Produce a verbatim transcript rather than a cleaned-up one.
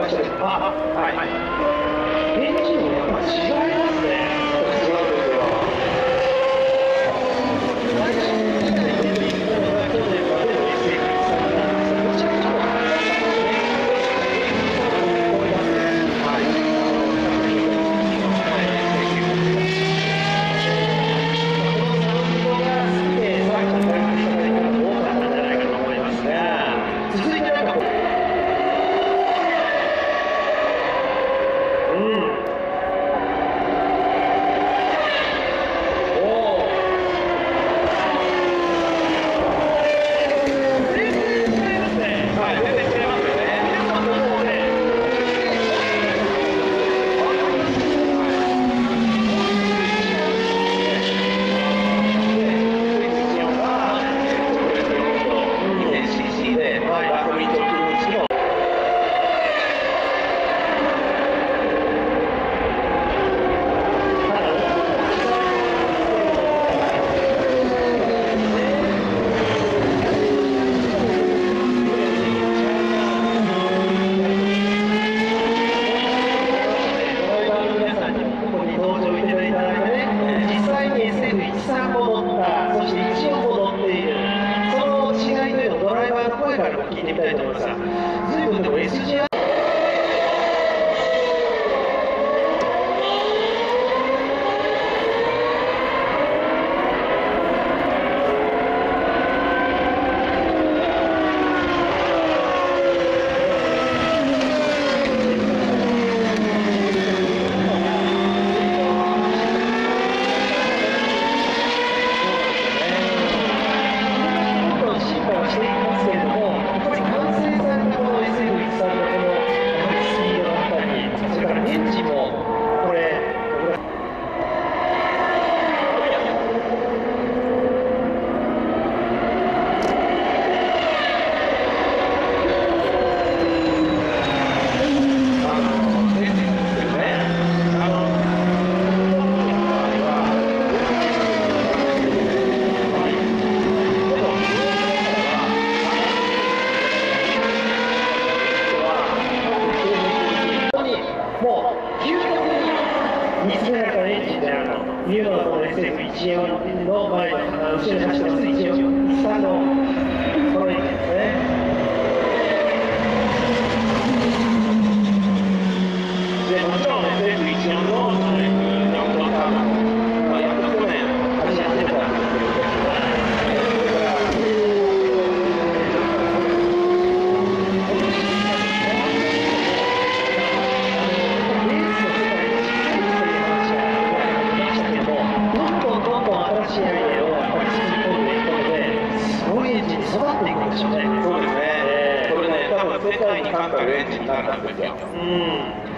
ましたけど、あ、はい。エンジンもやっぱ違いますね。違うんですよ。最新時代でというのが去年までの エスエフいちさんなな ですが、こちらちょっと話したんですね。思いますね。はい。このサウンドが好きで、さっきの開発した方が多かったんじゃないかと思いますが、続いてなんかこう。聞いてみたいと思いますが、随分でも エスジーアールいうのがこの エスエフいちよん の前の後ろに走ってますいちよんいちさんのこのエンジンですね。でもちろん エスエフいちよん のエスエフよんのカーブは約去年走り始めたんですけど、そうですね。これね、多分世界に関わるエンジンになるはずですよ。うん。